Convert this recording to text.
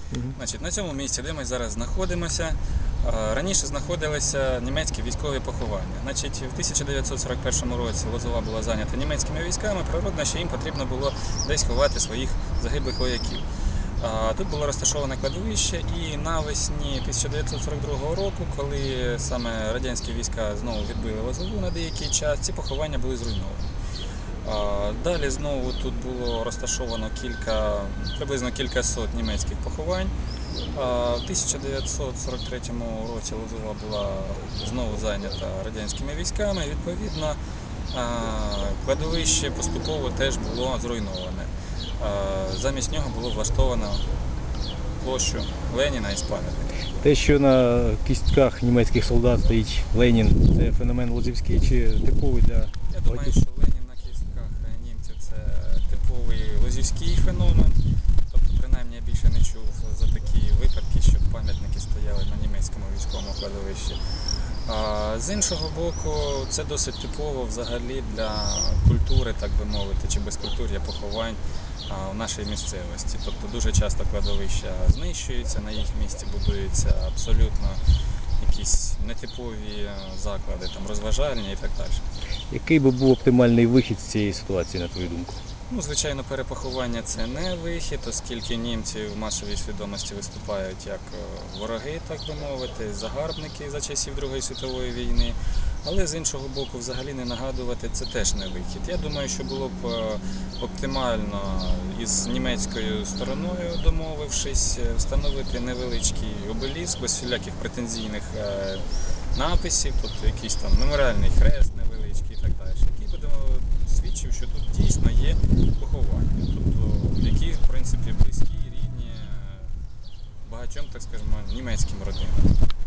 Значить, на цьому місці, де ми зараз знаходимося, раніше знаходилися німецькі військові поховання. Значить, в 1941 році Лозова була зайнята німецькими військами, природно, що їм потрібно було десь ховати своїх загиблих вояків. Тут було розташоване кладовище, і навесні 1942 року, коли саме радянські війська знову відбили Лозову на деякий час, ці поховання були зруйновані. Далі знову тут було розташовано приблизно кількасот німецьких поховань. В 1943 році Лозова була знову зайнята радянськими військами. Відповідно, кладовище поступово теж було зруйноване. Замість нього було влаштовано площу Леніна із пам'ятника. Те, що на кістках німецьких солдат стоїть Ленін, це феномен лозівський чи типовий для... Я думаю, що Ленін на кістках німців – це типовий лозівський феномен. Тобто, принаймні, я більше не чув за такі випадки, щоб пам'ятники стояли на німецькому військовому кладовищі. З іншого боку, це досить типово взагалі для культури, так би мовити, чи безкультур'я поховань у нашій місцевості. Тобто дуже часто кладовища знищуються, на їх місці будуються абсолютно якісь нетипові заклади, там, розважальні і так далі. Який би був оптимальний вихід з цієї ситуації, на твою думку? Ну, звичайно, перепоховання – це не вихід, оскільки німці в масовій свідомості виступають як вороги, так би мовити, загарбники за часів Другої світової війни. Але з іншого боку, взагалі не нагадувати – це теж не вихід. Я думаю, що було б оптимально із німецькою стороною, домовившись, встановити невеличкий обеліск без всіляких претензійних написів, тобто якийсь там меморіальний хрест невеличкий і так далі, який би свідчив, що тут дійсно є поховання, тобто які, в принципі, близькі, рідні багатьом, так скажемо, німецьким родинам.